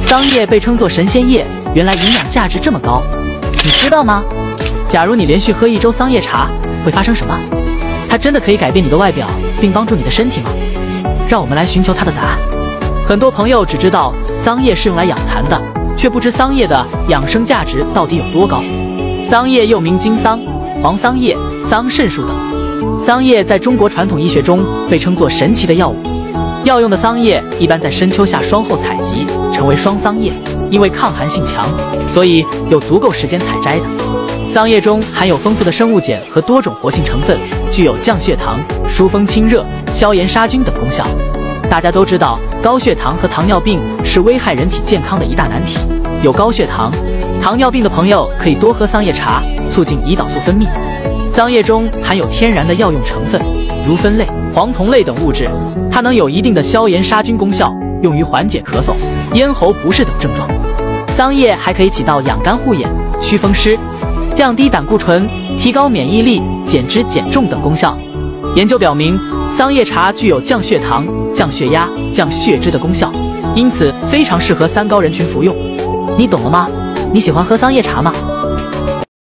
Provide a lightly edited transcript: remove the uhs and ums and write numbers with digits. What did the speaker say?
桑叶被称作神仙叶，原来营养价值这么高，你知道吗？假如你连续喝1周桑叶茶，会发生什么？它真的可以改变你的外表，并帮助你的身体吗？让我们来寻求它的答案。很多朋友只知道桑叶是用来养蚕的，却不知桑叶的养生价值到底有多高。桑叶又名金桑、黄桑叶、桑葚树等。桑叶在中国传统医学中被称作神奇的药物。药用的桑叶一般在深秋下霜后采集，成为霜桑叶。因为抗寒性强，所以有足够时间采摘的。桑叶中含有丰富的生物碱和多种活性成分，具有降血糖、疏风清热、消炎杀菌等功效。大家都知道，高血糖和糖尿病是危害人体健康的一大难题。有高血糖、糖尿病的朋友可以多喝桑叶茶，促进胰岛素分泌。桑叶中含有天然的药用成分，如酚类、黄酮类等物质，它能有一定的消炎杀菌功效，用于缓解咳嗽、咽喉不适等症状。桑叶还可以起到养肝护眼、祛风湿、降低胆固醇、提高免疫力、减脂减重等功效。研究表明，桑叶茶具有降血糖、降血压、降血脂的功效，因此非常适合3高人群服用。你懂了吗？你喜欢喝桑叶茶吗？